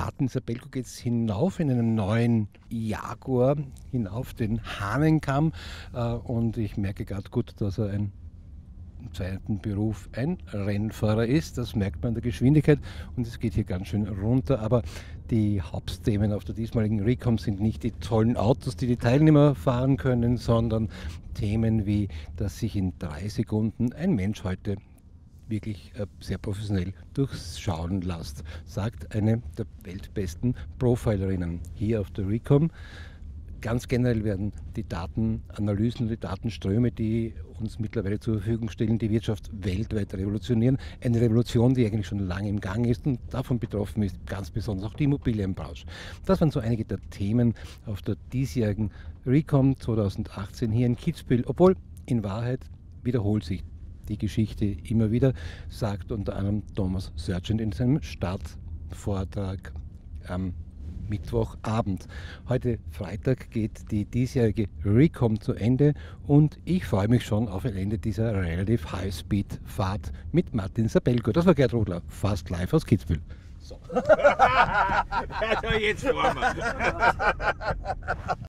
Martin Sabelko geht es hinauf in einen neuen Jaguar, hinauf den Hahnenkamm. Und ich merke gerade gut, dass er im zweiten Beruf ein Rennfahrer ist. Das merkt man an der Geschwindigkeit und es geht hier ganz schön runter. Aber die Hauptthemen auf der diesmaligen Recon sind nicht die tollen Autos, die die Teilnehmer fahren können, sondern Themen wie, dass sich in 3 Sekunden ein Mensch heute wirklich sehr professionell durchschauen lässt, sagt eine der weltbesten Profilerinnen hier auf der Recon. Ganz generell werden die Datenanalysen und die Datenströme, die uns mittlerweile zur Verfügung stellen, die Wirtschaft weltweit revolutionieren. Eine Revolution, die eigentlich schon lange im Gang ist und davon betroffen ist ganz besonders auch die Immobilienbranche. Das waren so einige der Themen auf der diesjährigen Recon 2018 hier in Kitzbühel, obwohl in Wahrheit wiederholt sich die Geschichte immer wieder, sagt unter anderem Thomas Sergeant in seinem Startvortrag am Mittwochabend. Heute Freitag geht die diesjährige Recon zu Ende und ich freue mich schon auf ein Ende dieser relativ High-Speed-Fahrt mit Martin Sabelko. Das war Gerd Rodler, fast live aus Kitzbühel. So. Ja, jetzt fahren wir.